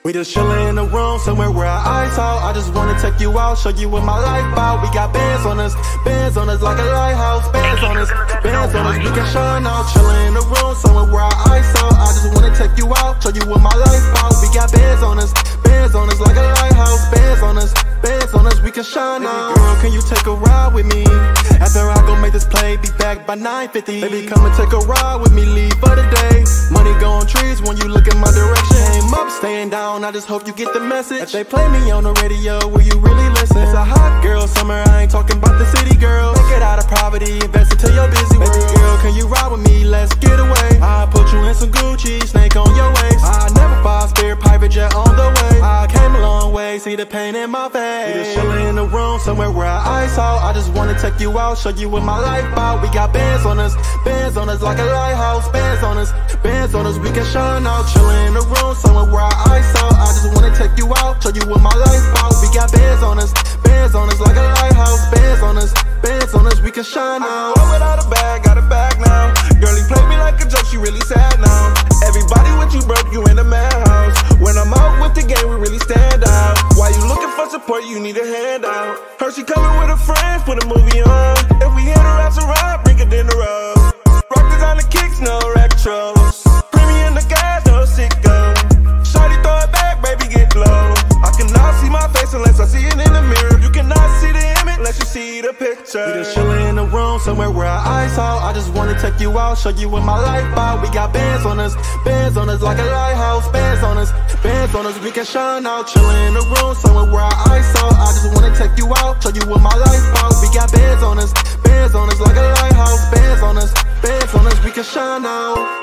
We just chillin' in a room somewhere where our eyes out. I just wanna take you out, show you what my life about. We got bands on us like a lighthouse. Bands on us, we can shine out. Chillin' in a room somewhere where our eyes out. I just wanna take you out, show you what my life about. We got bands on us like a lighthouse. Bands on us, we can shine out. Girl, can you take a ride with me? After I gon' make this play, be back by 9:50. Baby, come and take a ride with me, leave for the day. Money go on trees when you look in my direction. Aim up, staying down, I just hope you get the message. If they play me on the radio, will you really listen? It's a hot girl summer, I ain't talking about the city girl. Take it out of poverty, invest into your busy world. Baby girl, can you ride with me? Let's get away. I'll put you in some Gucci, snake on your waist. I never fly, Spirit private jet on the way. I came a long way, see the pain in my face. We just chillin' in a room somewhere where our eyes out. I just wanna take you out, show you what my life about. We got bands on us like a lighthouse. Bands on us, we can shine out. Chillin' in a room somewhere where our eyes out. I just wanna take you out, show you what my life about. We got bands on us like a lighthouse. Bands on us, we can shine out. Boy without a bag, got a bag now. Girl, he played me like a joke, she really sad now. Everybody with you broke, you in the madhouse. When I'm out with the game, we really stand out. Why you looking for support, you need a handout. Heard she coming with her friends, put a movie on. If we hit her ass around, bring it in the road. Rock designer kicks, no retros. Premium the gas, no sicko. Shawty throw it back, baby get low. I cannot see my face unless I see it in the mirror. You cannot see the image unless you see the picture. We just chillin' in a room somewhere where our eyes out. I just wanna take you out, show you what my life about. We got bands on us like a lighthouse. Bands on us, we can shine out. Chillin' in a room somewhere where our eyes out. I just wanna take you out, show you what my life about. We got bands on us like a lighthouse. Bands on us, we can shine out.